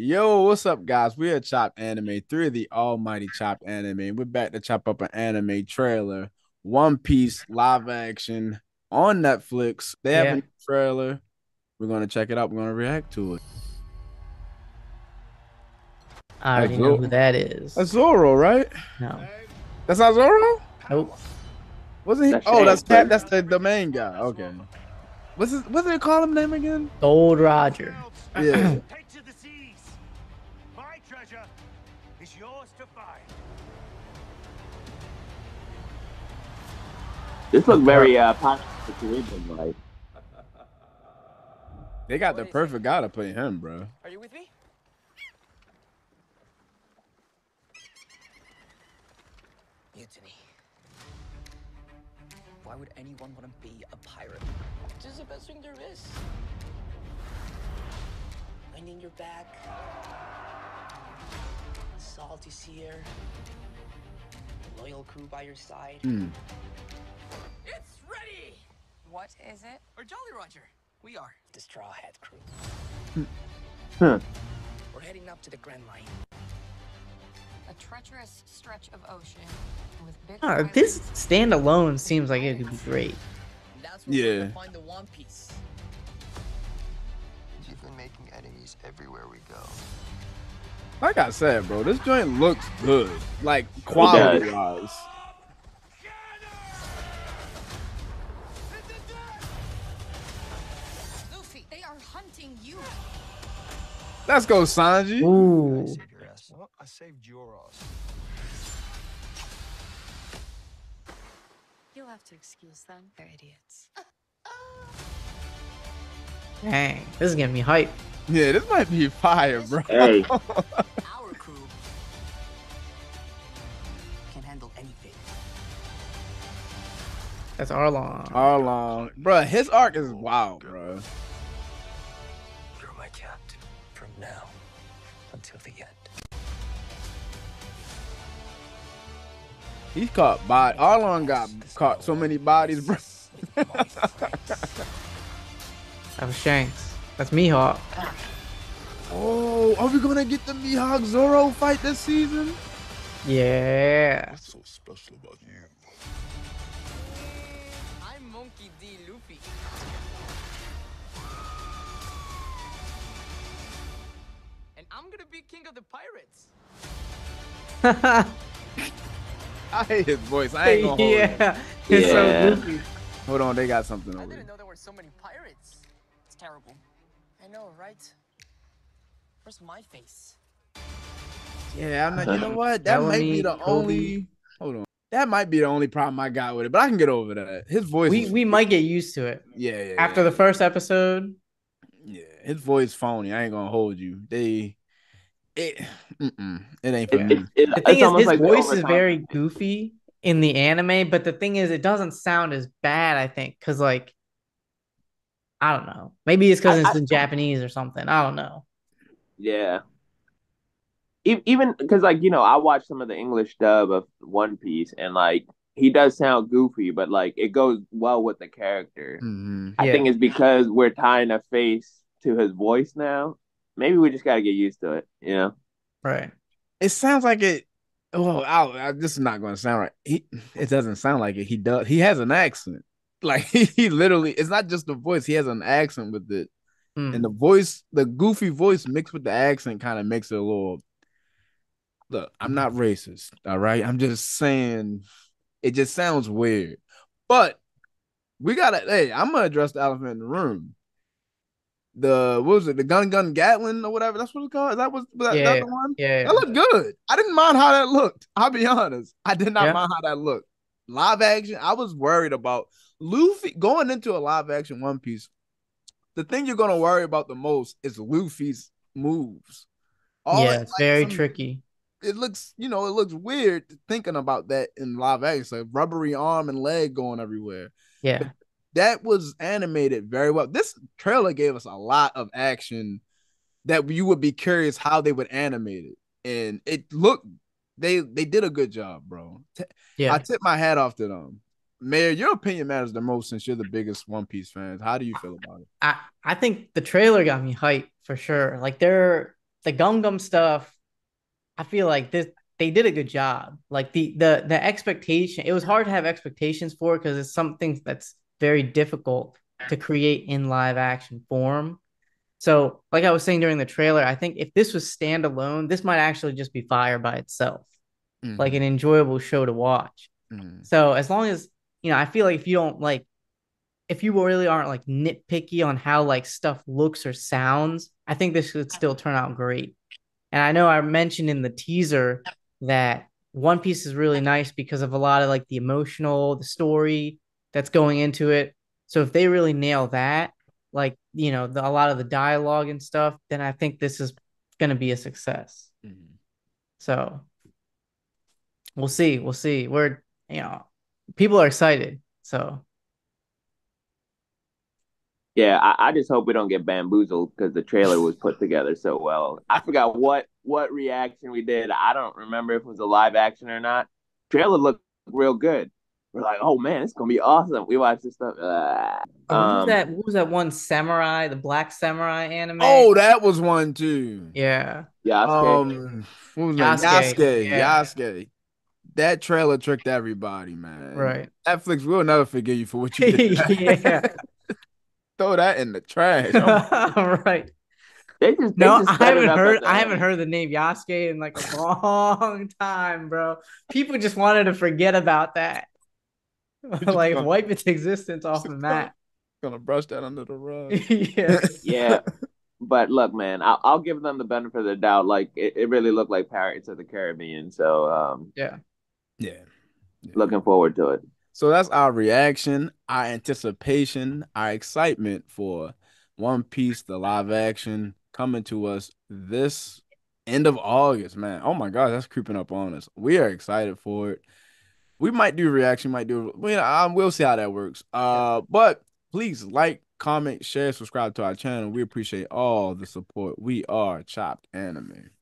Yo, what's up, guys? We are Chop Anime, three of the almighty Chop Anime. We're back to chop up an anime trailer, One Piece live action on Netflix. They have a Yeah, new trailer. We're gonna check it out. We're gonna react to it. I That's already know who Zoro. that is. That's Zoro, right? No. That's not Zoro? Nope. Wasn't he? That's Oh, that's Shanks, Cat. but That's the main guy. Okay. What's they call him name again? Gold Roger. Yeah. Take to the seas. My treasure is yours to find. this look very Pirates of the Caribbean like. They got the perfect guy to play him, bro. Are you with me? Mutiny. Why would anyone want to be a pirate? This is the best thing there is. Wind in your back. Salty sea air. Loyal crew by your side. Hmm. It's ready! What is it? Or Jolly Roger. We are the Straw Hat crew. Huh. We're heading up to the Grand Line. A treacherous stretch of ocean with big This islands. standalone seems like it could be great. And that's where we're Yeah. gonna find the One Piece. Chiefly making enemies everywhere we go. Like I said, bro, this joint looks good. Like quality does. wise. Luffy, they are hunting you. Let's go, Sanji. I Ooh. saved your ass. Well, I saved your ass. You'll have to excuse them. They're idiots. Dang. This is getting me hype. Yeah, this might be fire, bro. Hey, Our crew can handle anything. That's Arlong. Arlong, bro, his arc is wild, bro. You're my captain from now until the end. He's caught by Arlong got caught so many bodies, bro. That was Shanks. That's Mihawk. Oh, are we gonna get the Mihawk Zoro fight this season? Yeah. What's so special about you? I'm Monkey D. Luffy. And I'm gonna be king of the pirates. I hate his voice. I ain't gonna hold it. Yeah. It's so Yeah. goofy. Hold on, they got something I over here. didn't know there were so many pirates. It's terrible. I know, right? Where's my face? Yeah, I'm not. You know what? That Bellamy, might be the Kobe. only. Hold on. That might be the only problem I got with it, but I can get over that. His voice. We might get used to it. Yeah. After the first episode. Yeah, his voice phony. I ain't gonna hold you. It ain't for it, me. it, it, The thing it's is, almost his like voice is overtime. very goofy in the anime, but the thing is, it doesn't sound as bad, I think, because, like, I don't know. Maybe it's because it's in Japanese or something. I don't know. Yeah. Even because, like, I watched some of the English dub of One Piece, and like he does sound goofy, but like it goes well with the character. Mhm. I Yeah. think it's because we're tying a face to his voice now. Maybe we just got to get used to it. Right. It sounds like it. Well, this is not going to sound right. It doesn't sound like it. He does. He has an accent. Like he literally. It's not just the voice. He has an accent with it, and the voice, the goofy voice mixed with the accent, kind of makes it a little. Look, I'm not racist. All right, I'm just saying. It just sounds weird, but we gotta. Hey, I'm gonna address the elephant in the room. What was it? The Gun Gatlin or whatever. That's what it's called. Is that that Yeah. the one? Yeah. That looked good. I didn't mind how that looked. I'll be honest. I did not Yeah. mind how that looked. Live action. I was worried about Luffy going into a live action One Piece. The thing you're gonna worry about the most is Luffy's moves. Yeah, it's very some- tricky. It looks, it looks weird thinking about that in live action. It's like rubbery arm and leg going everywhere. Yeah. That was animated very well. This trailer gave us a lot of action that you would be curious how they would animate it, and it looked they did a good job, bro. I Yeah. tip my hat off to them. Mayor, your opinion matters the most since you're the biggest One Piece fans. How do you feel about it? I think the trailer got me hyped for sure. Like the Gum Gum stuff, I feel like they did a good job. Like the expectation, it was hard to have expectations for because it's something that's very difficult to create in live action form. So, like I was saying during the trailer, I think if this was standalone, this might actually just be fire by itself, like an enjoyable show to watch. So, as long as, I feel like if you really aren't like nitpicky on how like stuff looks or sounds, I think this could still turn out great. And I know I mentioned in the teaser that One Piece is really nice because of a lot of like the story that's going into it. So if they really nail that, like, a lot of the dialogue and stuff, then I think this is going to be a success. So we'll see. We'll see. People are excited. So yeah, I just hope we don't get bamboozled because the trailer was put together so well. I forgot what reaction we did. I don't remember if it was a live action or not. Trailer looked real good. We're like, oh man, it's gonna be awesome. We watched this stuff. What was that one samurai, the Black Samurai anime? Oh, that was one too. Yeah. Yasuke. What was that? Yasuke. That trailer tricked everybody, man. Right. Netflix will never forgive you for what you did. Yeah. Throw that in the trash. Right. I haven't heard the name Yasuke in like a long time, bro. People just wanted to forget about that. Like wipe its existence off the map. Gonna brush that under the rug. Yeah. But look, man, I'll give them the benefit of the doubt. Like it really looked like Pirates of the Caribbean. So yeah. Looking forward to it. So that's our reaction, our anticipation, our excitement for One Piece, the live action, coming to us this end of August, man. Oh my God, that's creeping up on us. We are excited for it. We might do reaction, we'll see how that works. But please like, comment, share, subscribe to our channel. We appreciate all the support. We are Chopped Anime.